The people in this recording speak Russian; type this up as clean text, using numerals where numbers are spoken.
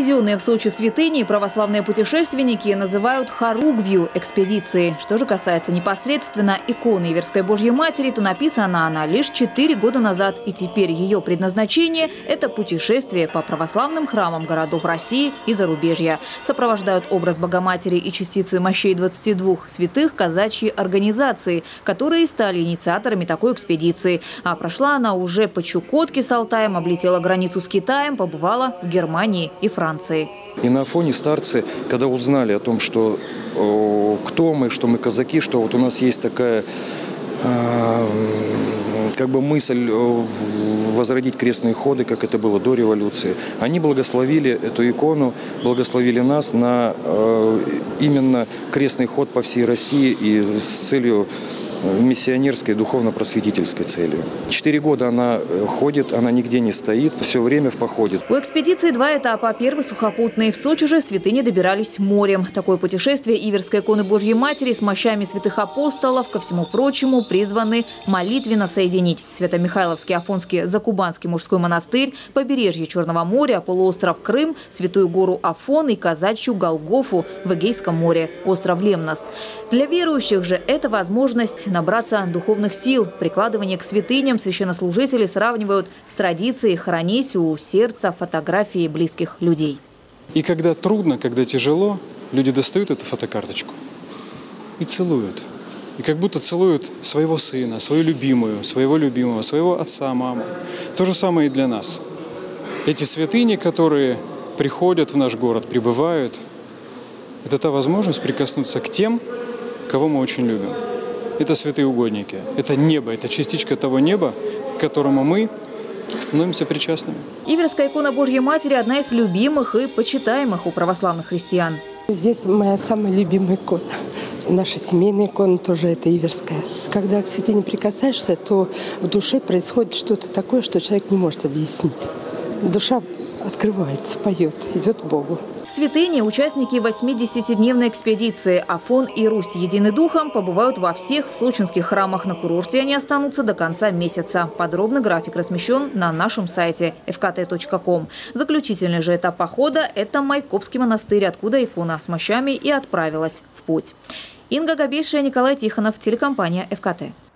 Привезенные в Сочи святыни православные путешественники называют хоругвью экспедицией. Что же касается непосредственно иконы Иверской Божьей Матери, то написана она лишь 4 года назад. И теперь ее предназначение – это путешествие по православным храмам городов России и зарубежья. Сопровождают образ Богоматери и частицы мощей 22 святых казачьи организации, которые стали инициаторами такой экспедиции. А прошла она уже по Чукотке с Алтаем, облетела границу с Китаем, побывала в Германии и Франции. И на Афоне старцы, когда узнали о том, что кто мы, что мы казаки, что вот у нас есть такая как бы мысль возродить крестные ходы, как это было до революции, они благословили эту икону, благословили нас на именно крестный ход по всей России и с целью миссионерской, духовно-просветительской целью. 4 года она ходит, она нигде не стоит, все время в походе. У экспедиции 2 этапа. Первый сухопутный. В Сочи же святыни добирались морем. Такое путешествие Иверской иконы Божьей Матери с мощами святых апостолов, ко всему прочему, призваны молитвенно соединить Свято-Михайловский, Афонский, Закубанский мужской монастырь, побережье Черного моря, полуостров Крым, Святую гору Афон и казачью Голгофу в Эгейском море, остров Лемнос. Для верующих же это возможность набраться духовных сил. Прикладывание к святыням священнослужители сравнивают с традицией хранить у сердца фотографии близких людей. И когда трудно, когда тяжело, люди достают эту фотокарточку и целуют. И как будто целуют своего сына, свою любимую, своего любимого, своего отца, маму. То же самое и для нас. Эти святыни, которые приходят в наш город, прибывают, это та возможность прикоснуться к тем, кого мы очень любим. Это святые угодники. Это небо, это частичка того неба, к которому мы становимся причастными. Иверская икона Божьей Матери – одна из любимых и почитаемых у православных христиан. Здесь моя самая любимая икона. Наша семейная икона тоже это Иверская. Когда к святыне прикасаешься, то в душе происходит что-то такое, что человек не может объяснить. Душа открывается, поет, идет к Богу. Святыни, участники 80-дневной экспедиции «Афон и Русь едины духом» побывают во всех сочинских храмах. На курорте они останутся до конца месяца. Подробный график размещен на нашем сайте fkt.com. Заключительный же этап похода – это Майкопский монастырь, откуда икона с мощами и отправилась в путь. Инга Габейшая, Николай Тихонов, телекомпания ФКТ.